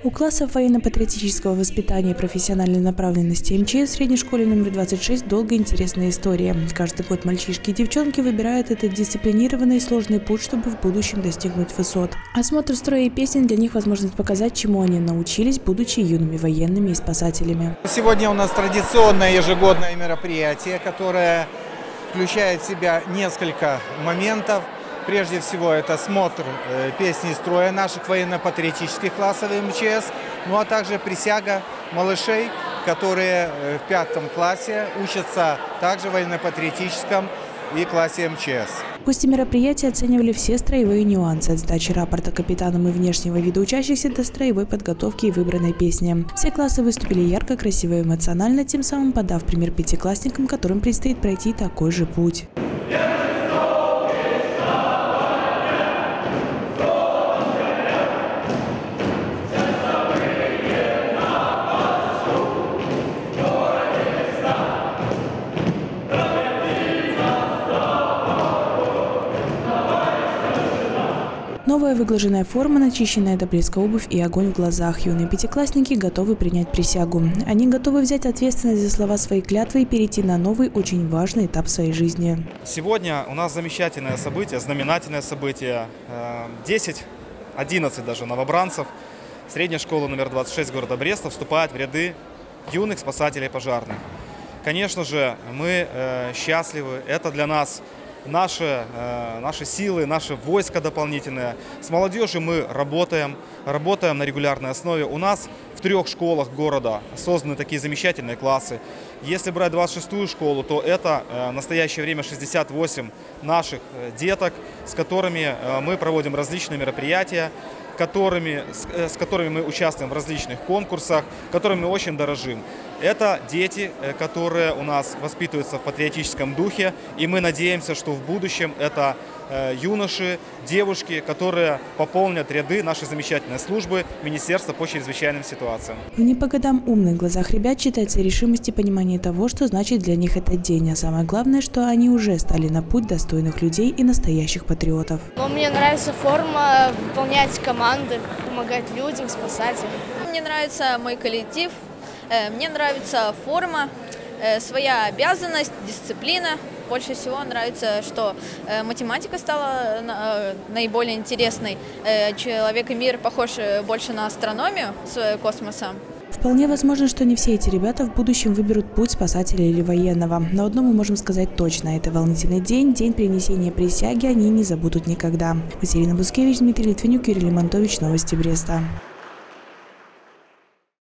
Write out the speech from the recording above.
У классов военно-патриотического воспитания и профессиональной направленности МЧС в средней школе номер 26 долгая интересная история. Каждый год мальчишки и девчонки выбирают этот дисциплинированный и сложный путь, чтобы в будущем достигнуть высот. Осмотр строя и песен для них возможность показать, чему они научились, будучи юными военными и спасателями. Сегодня у нас традиционное ежегодное мероприятие, которое включает в себя несколько моментов. Прежде всего, это смотр песни строя наших военно-патриотических классов МЧС, ну а также присяга малышей, которые в 5 классе учатся также в военно-патриотическом и классе МЧС. Гости мероприятия оценивали все строевые нюансы, от сдачи рапорта капитанам и внешнего вида учащихся до строевой подготовки и выбранной песни. Все классы выступили ярко, красиво и эмоционально, тем самым подав пример пятиклассникам, которым предстоит пройти такой же путь. Новая выглаженная форма, начищенная до блеска обувь и огонь в глазах. Юные пятиклассники готовы принять присягу. Они готовы взять ответственность за слова своей клятвы и перейти на новый, очень важный этап своей жизни. Сегодня у нас замечательное событие, знаменательное событие. 10-11 даже новобранцев средней школы номер 26 города Бреста вступают в ряды юных спасателей пожарных. Конечно же, мы счастливы. Это для нас наши силы, наше войско дополнительное. С молодежью мы работаем на регулярной основе. У нас в 3 школах города созданы такие замечательные классы. Если брать 26-ю школу, то это в настоящее время 68 наших деток, с которыми мы проводим различные мероприятия, с которыми мы участвуем в различных конкурсах, которыми мы очень дорожим. Это дети, которые у нас воспитываются в патриотическом духе, и мы надеемся, что в будущем это юноши, девушки, которые пополнят ряды нашей замечательной службы Министерства по чрезвычайным ситуациям. В не по годам умных глазах ребят читается решимость и понимание того, что значит для них этот день. А самое главное, что они уже стали на путь достойных людей и настоящих патриотов. Мне нравится форма, выполнять команды, помогать людям, спасателям. Мне нравится мой коллектив, мне нравится форма, своя обязанность, дисциплина. Больше всего нравится, что математика стала наиболее интересной. Человек и мир похож больше на астрономию космоса. Вполне возможно, что не все эти ребята в будущем выберут путь спасателя или военного. Но одно мы можем сказать точно. Это волнительный день, день принесения присяги, они не забудут никогда. Василина Бускевич, Дмитрий Литвинюк, Юрий Лимонтович, Новости Бреста.